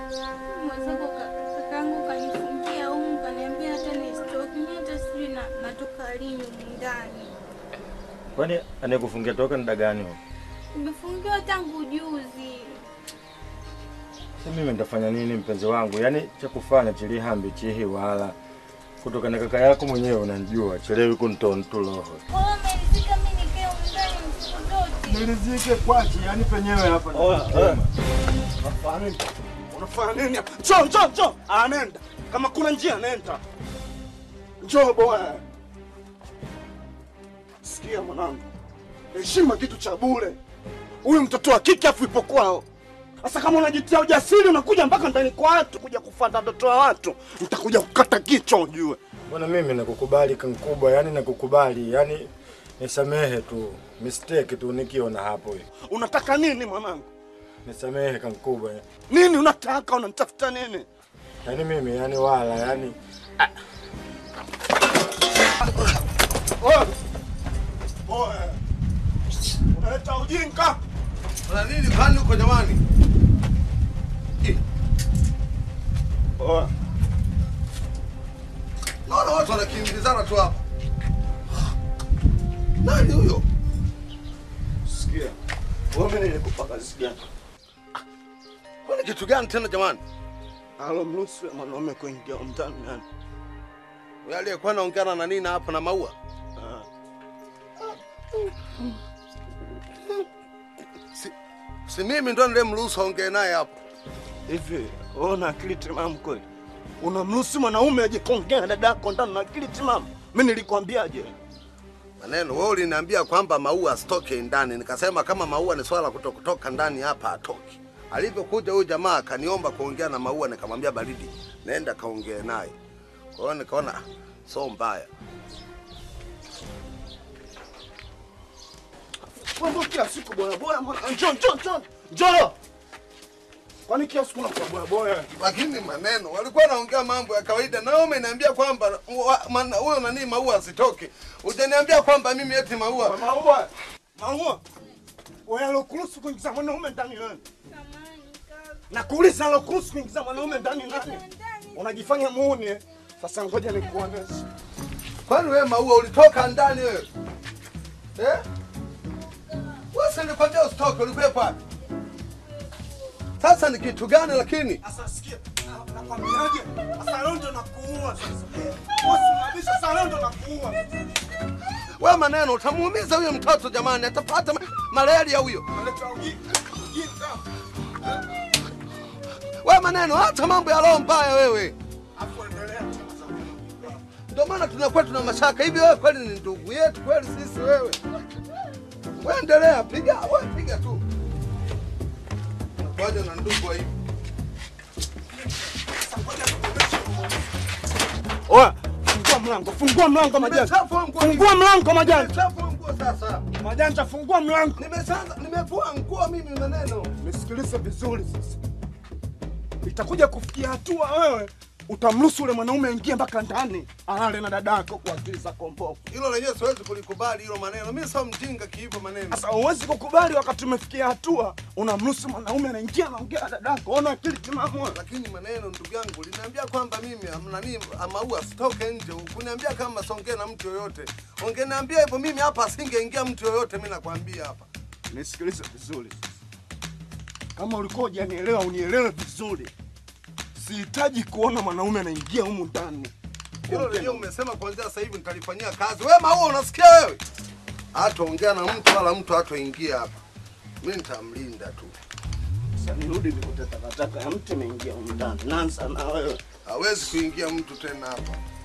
Mwenzako kakaangu kanifungia humu, kaniambia hata nisitoke. Mimi hata sijui natoka lini ndani. Kwani anayekufungia toka ni dagani huko? Nimefungiwa tangu juzi. Sasa mimi nitafanya nini mpenzi wangu? Yaani cha kufanya chili hambi chihi wala kutoka na kaka yako mwenyewe unanijua. Chelewi kuntontu roho. Umenizika mimi nikae ndani siku zote. Nilizike kwachi, yani penyewe hapa. Unafanya nini hapa? Njoo. Anaenda. Kama kuna njia nenda. Njoo bwana. Sikia mwanangu. Heshima kitu cha bure. Huyu mtoto wa kike afu ipo kwao. Sasa kama unajitia ujasiri unakuja mpaka ndani kwa watu kuja kufuata watoto wa watu, nitakuja kukata kichwa ujue. Bwana mimi nakukubali kankubwa, yani nakukubali, yani nisamehe tu. Mistake tu nikiona hapo hiyo. Unataka nini mwanangu? Nisamehe kankubwa. Nini unataka? Unanitafuta nini? Yani mimi yani wala yani Unaleta ujinga. Kuna nini kwani huko jamani? Naona watu wanakimbizana tu hapa. Nani huyo? Sikia. Wewe nilikupa kazi gani? Kwani kitu gani tena jamani? Alomruhusu mwanaume kuingia ndani nani? Wewe aliyekuwa anaongea na nini hapa na Maua? Si mimi ndo nilimruhusu aongee naye hapo. Hivi, una akili timamu kweli? Unamruhusu mwanaume aje kuongea na dadako ndani na akili timamu? Mimi nilikwambiaje? Maneno wewe uliniambia kwamba Maua asitoke ndani. Nikasema kama Maua ni swala kutoka ndani hapa atoki. Alipokuja huyu jamaa akaniomba kuongea na Maua nikamwambia baridi, nenda kaongee naye. Kwa hiyo nikaona so mbaya. Mambo kila siku boya mwana. Njoo. Kwani kila siku unakuwa boya? Lakini maneno walikuwa naongea mambo ya kawaida na wewe umeniambia kwamba huyo nani Maua asitoke. Hujaniambia kwamba mimi eti Maua. Maua. Wewe alokuruhusu kuingiza mwanaume ndani nani? Nakuuliza alokuruhusu kuingiza mwanaume ndani nani? Unajifanya muone. Sasa ngoja nikuoneshe. Kwani wewe Maua ulitoka ndani wewe? Wewe nilikwambia usitoke, ulikuwa wapi? Sasa ni kitu gani lakini? Sasa sikia, nakwambiaje? Sasa leo ndo nakuua sasa. Usimamisha sasa leo ndo nakuua. Wewe maneno utamuumiza huyo mtoto jamani, atapata malaria huyo. Wewe maneno hata mambo ya roho mbaya wewe. Afu endelea tu. Ndio maana tunakuwa tuna mashaka hivi. Wewe kweli ni ndugu yetu kweli sisi wewe? Wewe endelea, piga tu. Ngoja na ndugu hivi. Oa, fungua mlango majani. Fungua mlango majani. Nimechafua nguo sasa. Majani fungua mlango. Nimevua nguo mimi maneno. Nisikilize vizuri sasa. Itakuja kufikia hatua wewe utamruhusu yule mwanaume aingie mpaka ndani alale na dadako kwa akili za kombovu. Hilo lenyewe siwezi kulikubali hilo maneno. Mimi sio mjinga kiivo maneno. Sasa huwezi kukubali wakati umefikia hatua unamruhusu mwanaume anaingia anaongea na dadako. Ona akili timamu. Lakini maneno ndugu yangu liniambia kwamba mimi nani Maua sitoke nje. Kuniambia kama songee na mtu yoyote. Ungeniambia hivyo mimi hapa asingeingia mtu yoyote mimi nakwambia hapa. Nisikilize vizuri. Kama ulikuwa hujanielewa unielewe vizuri. Sihitaji kuona mwanaume anaingia humu ndani. Hilo lenyewe umesema kuanzia sasa hivi nitalifanyia kazi. Wewe Maua unasikia wewe? Hataongea na mtu wala mtu hatoingia hapa. Mimi nitamlinda tu. Sasa nirudi nikute takataka ya mtu ameingia humu ndani. Nansa na wewe. Hawezi kuingia mtu tena hapa.